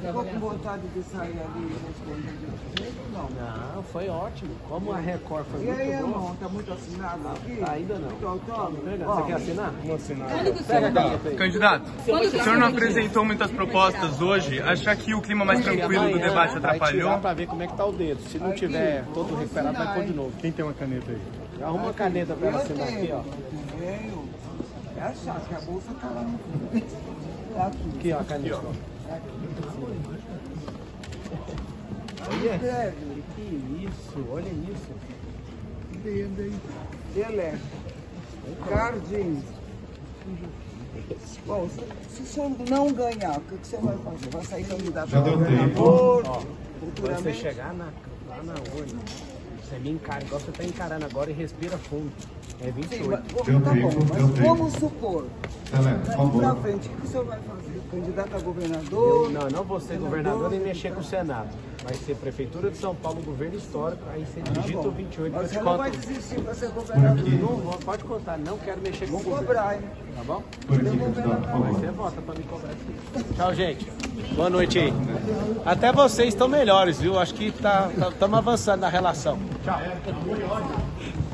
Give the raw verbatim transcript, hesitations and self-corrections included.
ficou com vontade de sair ali respondendo de jeito? Não. Não, foi ótimo. Como a Record foi E muito aí, boa. irmão, tá muito assinado aqui? Ainda não. Muito autógrafo? Você quer assinar? Vamos assinar. Pega a caneta aí. Candidato, o senhor não apresentou muitas propostas hoje. Acha que o clima mais tranquilo do debate Vai tirar atrapalhou? pra ver como é que tá o dedo. Se não tiver todo recuperado, vai pôr de novo. Quem tem uma caneta aí? Arruma uma caneta pra ela Eu assinar aqui, tenho. ó. Tenho. É a chave, que a bolsa tá lá no fundo. Tá aqui. Aqui, ó, a caneta. Olha. Que isso, olha isso. Ele Jardim. Bom, se, se o senhor não ganhar, o que, que você vai fazer? Vai sair candidato a governador? Ó, quando você chegar na, lá na urna, você me encara, igual você tá encarando agora e respira fundo. É vinte e Sim, oito. mas, tá bom, mas vamos supor, daqui pra frente, o que o senhor vai fazer? Candidato a governador? Eu, não, não vou ser governador nem mexer com o Senado. Vai ser Prefeitura de São Paulo, governo histórico, aí você digita o vinte e oito que eu Mas te você não conto. vai desistir para ser governador. Não vou, pode contar, não quero mexer com o Vou governo. cobrar, hein? Tá bom? Por aqui, candidato, por Mas favor. você vota pra me cobrar. Tchau, gente. Boa noite aí. Até vocês estão melhores, viu? Acho que estamos tá, avançando na relação. Tchau.